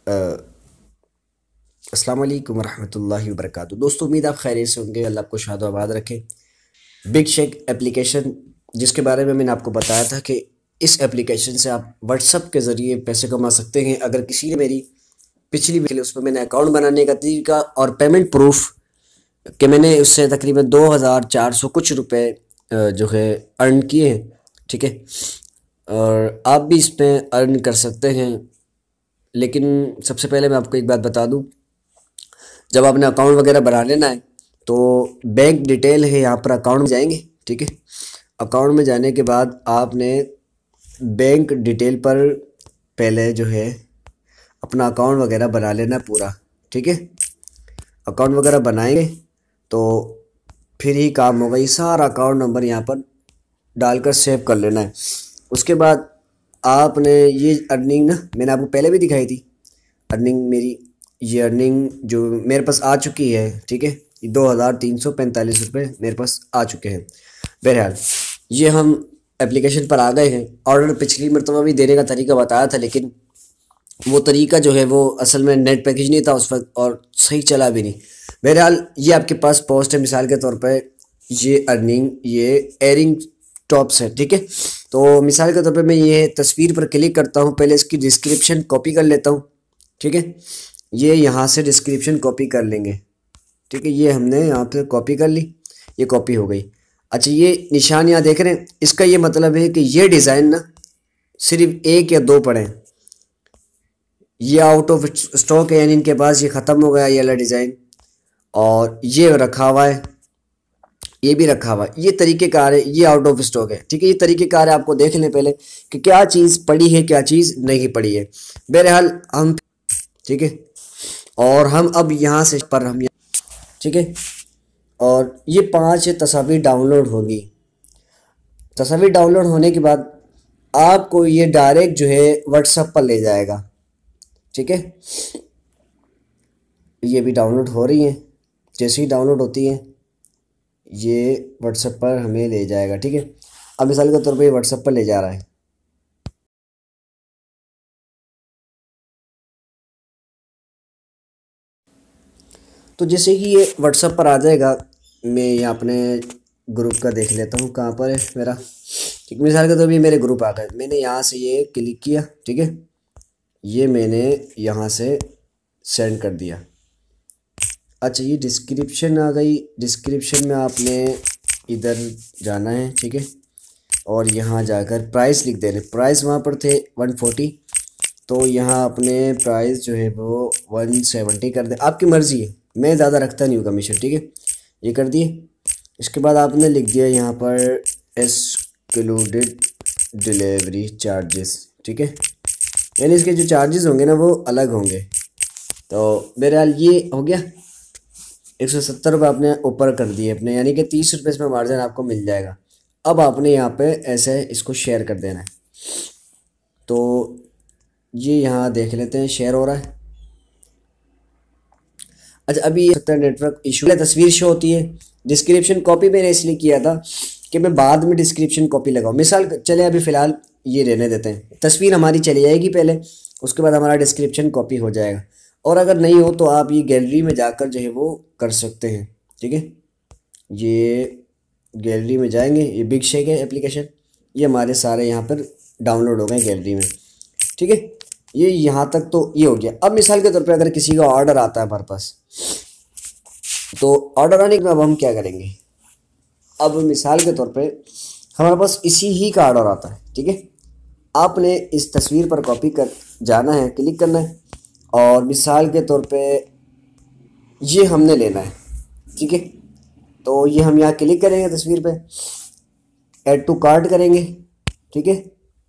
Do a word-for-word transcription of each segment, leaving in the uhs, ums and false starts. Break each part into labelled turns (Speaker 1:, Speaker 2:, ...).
Speaker 1: अस्सलाम वालेकुम रहमतुल्लाहि व बरकातुहू। दोस्तों, उम्मीद आप खैरियत से होंगे। अल्लाह आपको शाद आबाद रखे। बिग शेक एप्लीकेशन, जिसके बारे में मैंने आपको बताया था कि इस एप्लीकेशन से आप व्हाट्सअप के ज़रिए पैसे कमा सकते हैं। अगर किसी ने मेरी पिछली वीडियो उसमें मैंने अकाउंट बनाने का तरीका और पेमेंट प्रूफ कि मैंने उससे तकरीबन दो हज़ार चार सौ कुछ रुपए जो है अर्न किए हैं, ठीक है। और आप भी इसमें अर्न कर सकते हैं। लेकिन सबसे पहले मैं आपको एक बात बता दूं, जब आपने अकाउंट वगैरह बना लेना है तो बैंक डिटेल है यहाँ पर, अकाउंट में जाएंगे, ठीक है। अकाउंट में जाने के बाद आपने बैंक डिटेल पर पहले जो है अपना अकाउंट वगैरह बना लेना पूरा, ठीक है। अकाउंट वगैरह बनाएंगे तो फिर ही काम होगा। ये सारा अकाउंट नंबर यहाँ पर डालकर सेव कर लेना है। उसके बाद आपने ये अर्निंग ना मैंने आपको पहले भी दिखाई थी, अर्निंग मेरी ये अर्निंग जो मेरे पास आ चुकी है, ठीक है। ये दो हज़ार तीन सौ पैंतालीस रुपये मेरे पास आ चुके हैं। बहरहाल ये हम एप्लीकेशन पर आ गए हैं। ऑर्डर पिछली मरतबा भी देने का तरीका बताया था, लेकिन वो तरीका जो है वो असल में नेट पैकेज नहीं था उस वक्त और सही चला भी नहीं। बहरहाल ये आपके पास पोस्ट है। मिसाल के तौर पर ये अर्निंग ये एयरिंग टॉप्स है, ठीक है। तो मिसाल के तौर पे मैं ये तस्वीर पर क्लिक करता हूँ, पहले इसकी डिस्क्रिप्शन कॉपी कर लेता हूँ, ठीक है। ये यहाँ से डिस्क्रिप्शन कॉपी कर लेंगे, ठीक है। ये हमने यहाँ पे कॉपी कर ली, ये कॉपी हो गई। अच्छा, ये निशान यहाँ देख रहे हैं, इसका ये मतलब है कि ये डिज़ाइन ना सिर्फ एक या दो पड़े हैं, ये आउट ऑफ स्टॉक है, यानी इनके पास ये ख़त्म हो गया ये वाला डिज़ाइन। और ये रखा हुआ है, ये भी रखा हुआ है। ये तरीक़ेकार है, ये आउट ऑफ स्टॉक है, ठीक है। ये तरीक़ेकार है, आपको देख लें पहले कि क्या चीज़ पड़ी है क्या चीज़ नहीं पड़ी है। बहरहाल हम, ठीक है, और हम अब यहाँ से पर हम, ठीक है। और ये पांच तस्वीर डाउनलोड होगी। तस्वीर डाउनलोड होने के बाद आपको ये डायरेक्ट जो है व्हाट्सएप पर ले जाएगा, ठीक है। ये भी डाउनलोड हो रही है, जैसे ही डाउनलोड होती है ये व्हाट्सएप पर हमें ले जाएगा, ठीक है। अब मिसाल के तौर पर ये व्हाट्सएप पर ले जा रहा है। तो जैसे ही ये व्हाट्सएप पर आ जाएगा, मैं यहाँ अपने ग्रुप का देख लेता हूँ कहाँ पर है मेरा, ठीक। मिसाल के तौर पर मेरे ग्रुप आ गए, मैंने यहाँ से ये क्लिक किया, ठीक है। ये मैंने यहाँ से सेंड कर दिया। अच्छा, ये डिस्क्रिप्शन आ गई। डिस्क्रिप्शन में आपने इधर जाना है, ठीक है। और यहाँ जाकर प्राइस लिख देने। प्राइस वहाँ पर थे वन फोर्टी, तो यहाँ अपने प्राइस जो है वो वन सेवेंटी कर दे, आपकी मर्ज़ी है। मैं ज़्यादा रखता नहीं हूँ कमीशन, ठीक है। ये कर दिए। इसके बाद आपने लिख दिया यहाँ पर एक्सक्लूडेड डिलीवरी चार्जेस, ठीक है। यानी इसके जो चार्जेस होंगे ना वो अलग होंगे। तो बहरहाल ये हो गया। एक सौ सत्तर रुपये आपने ऊपर कर दिए अपने, यानी कि तीस रुपये इसमें मार्जिन आपको मिल जाएगा। अब आपने यहाँ पे ऐसे इसको शेयर कर देना है। तो ये यहाँ देख लेते हैं, शेयर हो रहा है। अच्छा, अभी ये सकता है नेटवर्क इशू है। तस्वीर शो होती है। डिस्क्रिप्शन कॉपी मैंने इसलिए किया था कि मैं बाद में डिस्क्रिप्शन कॉपी लगाऊँ। मिसाल चले अभी फ़िलहाल ये रहने देते हैं, तस्वीर हमारी चली जाएगी पहले, उसके बाद हमारा डिस्क्रिप्शन कॉपी हो जाएगा। और अगर नहीं हो तो आप ये गैलरी में जाकर जो है वो कर सकते हैं, ठीक है। ये गैलरी में जाएंगे, ये बिग शेक है एप्लीकेशन, ये हमारे सारे यहाँ पर डाउनलोड हो गए गैलरी में, ठीक है। ये यहाँ तक तो ये हो गया। अब मिसाल के तौर पे अगर किसी का ऑर्डर आता है हमारे पास, तो ऑर्डर आने के बाद हम क्या करेंगे। अब मिसाल के तौर पे हमारे पास इसी ही का ऑर्डर आता है, ठीक है। आपने इस तस्वीर पर कॉपी कर जाना है, क्लिक करना है, और मिसाल के तौर पे ये हमने लेना है, ठीक है। तो ये हम यहाँ क्लिक करेंगे तस्वीर पे, ऐड टू कार्ट करेंगे, ठीक है।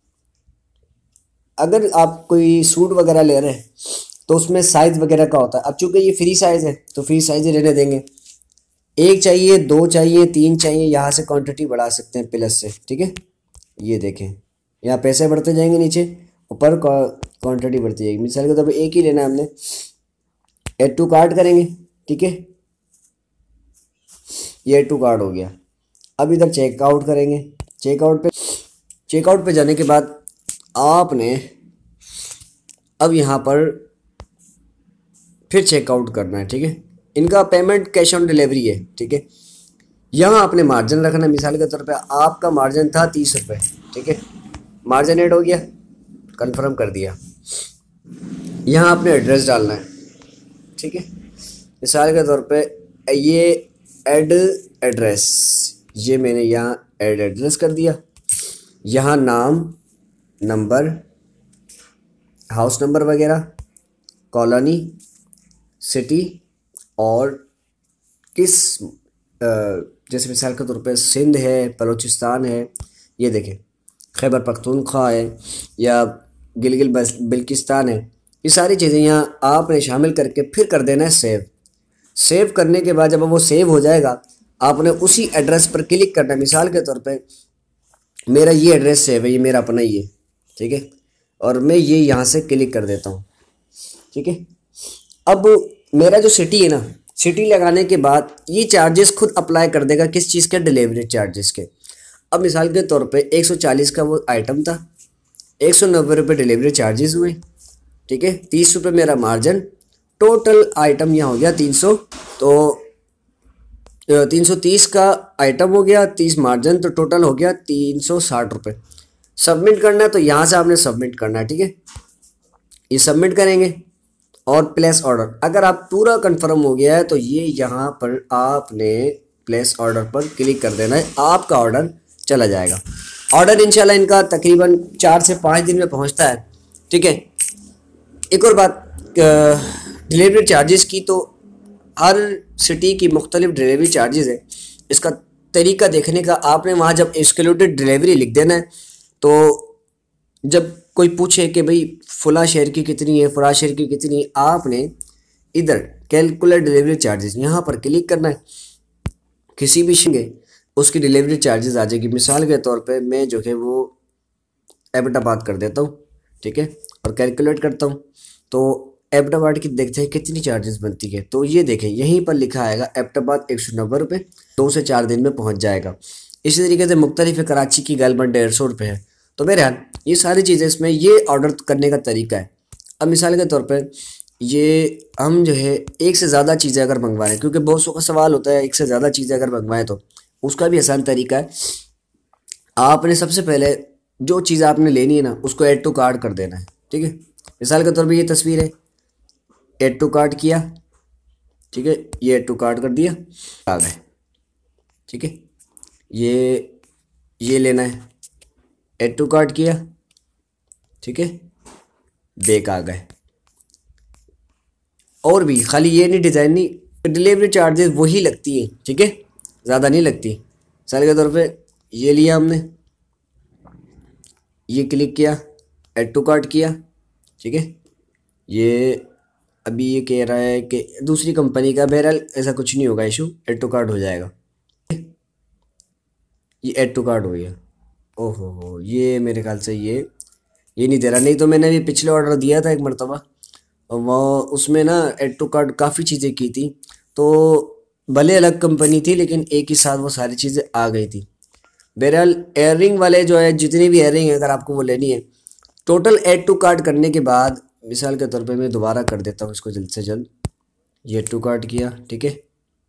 Speaker 1: अगर आप कोई सूट वगैरह ले रहे हैं तो उसमें साइज़ वगैरह का होता है। अब चूंकि ये फ्री साइज़ है तो फ्री साइज़ ही रहने देंगे। एक चाहिए, दो चाहिए, तीन चाहिए, यहाँ से क्वांटिटी बढ़ा सकते हैं प्लस से, ठीक है। ये देखें, यहाँ पैसे बढ़ते जाएंगे, नीचे ऊपर क्वांटिटी बढ़ती जाएगी। मिसाल के तौर पर एक ही लेना है हमने, ऐड टू कार्ट करेंगे, ठीक है। ये ऐड टू कार्ट हो गया। अब इधर चेकआउट करेंगे। चेकआउट पे चेकआउट पे जाने के बाद आपने अब यहाँ पर फिर चेकआउट करना है, ठीक है। इनका पेमेंट कैश ऑन डिलीवरी है, ठीक है। यहाँ आपने मार्जिन रखना है, मिसाल के तौर पे आपका मार्जिन था तीस रुपये, ठीक है। मार्जिन ऐड हो गया, कंफर्म कर दिया। यहाँ आपने एड्रेस डालना है, ठीक है। मिसाल के तौर पे ये ऐड एड्रेस, ये मैंने यहाँ ऐड एड्रेस कर दिया। यहाँ नाम, नंबर, हाउस नंबर वगैरह, कॉलोनी, सिटी और किस जैसे मिसाल के तौर पे सिंध है, बलूचिस्तान है, ये देखें खैबर पख्तूनख्वा है या गिलगित बल्तिस्तान है, ये सारी चीज़ें यहाँ आपने शामिल करके फिर कर देना है सेव। सेव करने के बाद जब वो सेव हो जाएगा आपने उसी एड्रेस पर क्लिक करना है। मिसाल के तौर पे मेरा ये एड्रेस सेव है, ये मेरा अपना ही है, ठीक है, और मैं ये यहाँ से क्लिक कर देता हूँ, ठीक है। अब मेरा जो सिटी है ना, सिटी लगाने के बाद ये चार्जेस खुद अप्लाई कर देगा, किस चीज़ के, डिलीवरी चार्जेस के। अब मिसाल के तौर पे एक सौ चालीस का वो आइटम था, एक सौ नब्बे रुपये डिलीवरी चार्जेस हुए, ठीक है, तीस रुपये मेरा मार्जिन, टोटल आइटम यहाँ हो गया तीन सौ, तो तीन सौ तीस का आइटम हो गया, तीस मार्जिन, तो टोटल हो गया तीन सौ साठ रुपये। सबमिट करना है तो यहाँ से आपने सबमिट करना है, ठीक है। ये सबमिट करेंगे और प्लेस ऑर्डर, अगर आप पूरा कंफर्म हो गया है तो ये यहाँ पर आपने प्लेस ऑर्डर पर क्लिक कर देना है, आपका ऑर्डर चला जाएगा। ऑर्डर इंशाल्लाह इनका तकरीबन चार से पाँच दिन में पहुँचता है, ठीक है। एक और बात डिलीवरी चार्जेस की, तो हर सिटी की मुख्तलिफ डिलीवरी चार्जेस है। इसका तरीका देखने का, आपने वहाँ जब एक्सक्लूडेड डिलीवरी लिख देना है, तो जब कोई पूछे कि भाई फला शहर की कितनी है, फला शहर की कितनी है, आपने इधर कैलकुलेट डिलीवरी चार्जेस यहाँ पर क्लिक करना है। किसी भी शहर उसकी डिलीवरी चार्जेस आ जाएगी। मिसाल के तौर पे मैं जो है वो एबटाबाद कर देता हूँ, ठीक है, और कैलकुलेट करता हूँ, तो एबटाबाद की देखते हैं कितनी चार्जेस बनती है। तो ये देखें यहीं पर लिखा आएगा एबटाबाद एक सौ नब्बे रुपये, दो से चार दिन में पहुँच जाएगा। इसी तरीके से मुख्तलिफ कराची की गलबन डेढ़ सौ रुपये है। तो बहरहाल ये सारी चीज़ें इसमें, ये ऑर्डर करने का तरीका है। अब मिसाल के तौर पे ये हम जो है एक से ज़्यादा चीज़ें अगर मंगवाएं, क्योंकि बहुत सौ का सवाल होता है, एक से ज़्यादा चीज़ें अगर मंगवाएं तो उसका भी आसान तरीका है। आपने सबसे पहले जो चीज़ आपने लेनी है ना, उसको ऐड टू कार्ट कर देना है, ठीक है। मिसाल के तौर पर ये तस्वीर है, ऐड टू कार्ट किया, ठीक है, ये ऐड टू कार्ट कर दिया, आ गए, ठीक है। ये ये लेना है, ऐड टू कार्ट किया, ठीक है, बेक आ गए। और भी खाली ये नहीं, डिज़ाइन नहीं, डिलीवरी चार्जेस वही लगती है, ठीक है, ज़्यादा नहीं लगती। मिसाल के तौर पे ये लिया हमने, ये क्लिक किया, ऐड टू कार्ट किया, ठीक है। ये अभी ये कह रहा है कि दूसरी कंपनी का, बहरहाल ऐसा कुछ नहीं होगा इशू, ऐड टू कार्ट हो जाएगा। ये ऐड टू कार्ट हो गया। ओहो हो, ये मेरे ख्याल से ये ये नहीं दे रहा, नहीं तो मैंने भी पिछले ऑर्डर दिया था एक मरतबा, और वो उसमें ना ऐड टू कार्ट काफ़ी चीज़ें की थी, तो भले अलग कंपनी थी लेकिन एक ही साथ वो सारी चीज़ें आ गई थी। बहरहाल एयररिंग वाले जो है, जितनी भी एयररिंग है अगर आपको वो लेनी है, टोटल ऐड टू कार्ट करने के बाद, मिसाल के तौर पे मैं दोबारा कर देता हूँ इसको जल्द से जल्द, ये ऐड टू कार्ट किया, ठीक है,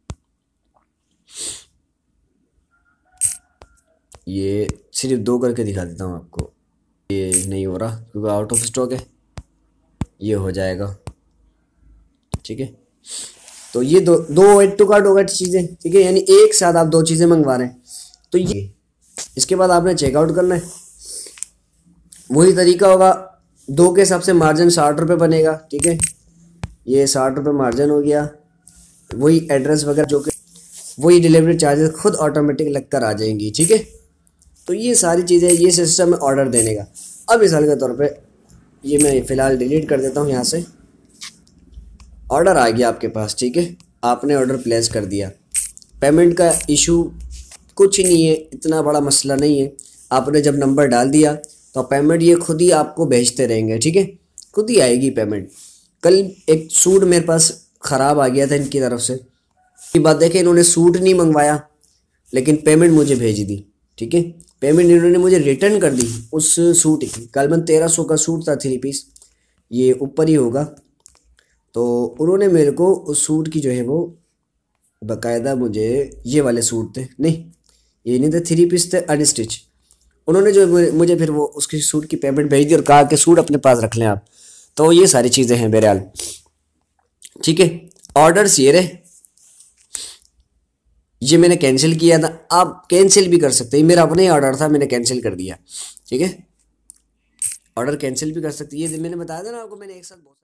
Speaker 1: ये सिर्फ दो करके दिखा देता हूँ आपको, ये नहीं हो रहा क्योंकि आउट ऑफ स्टॉक है, ये हो जाएगा, ठीक है। तो ये दो दो ऐड टू कार्ट होगा चीज़ें, ठीक है, यानी एक साथ आप दो चीज़ें मंगवा रहे हैं। तो ये इसके बाद आपने चेकआउट करना है, वही तरीका होगा, दो के हिसाब से मार्जिन साठ रुपये बनेगा, ठीक है, ये साठ रुपये मार्जिन हो गया, वही एड्रेस वगैरह जो कि वही डिलीवरी चार्जेस खुद ऑटोमेटिक लग कर आ जाएंगी, ठीक है। तो ये सारी चीज़ें, ये सिस्टम है ऑर्डर देने का। अब मिसाल के तौर पे ये मैं फ़िलहाल डिलीट कर देता हूँ यहाँ से, ऑर्डर आ गया आपके पास, ठीक है, आपने ऑर्डर प्लेस कर दिया। पेमेंट का इशू कुछ नहीं है, इतना बड़ा मसला नहीं है, आपने जब नंबर डाल दिया तो पेमेंट ये खुद ही आपको भेजते रहेंगे, ठीक है, खुद ही आएगी पेमेंट। कल एक सूट मेरे पास ख़राब आ गया था इनकी तरफ से, ये बात देखें, इन्होंने सूट नहीं मंगवाया लेकिन पेमेंट मुझे भेज दी, ठीक है, पेमेंट इन्होंने मुझे रिटर्न कर दी उस सूट की। कल मैं तेरह सौ का सूट था थ्री पीस, ये ऊपर ही होगा, तो उन्होंने मेरे को उस सूट की जो है वो बाकायदा, मुझे ये वाले सूट थे, नहीं ये नहीं थे, थ्री पीस थे अनस्टिच। उन्होंने जो मुझे मुझे फिर वो उसकी सूट की पेमेंट भेज दी और कहा कि सूट अपने पास रख लें आप। तो ये सारी चीज़ें हैं बहरहाल। ठीक है, ऑर्डर्स ये रहे, ये मैंने कैंसिल किया था, आप कैंसिल भी कर सकते हैं, मेरा अपना ही ऑर्डर था, मैंने कैंसिल कर दिया। ठीक है, ऑर्डर कैंसिल भी कर सकते हैं, ये मैंने बताया था ना आपको, मैंने एक साथ बहुत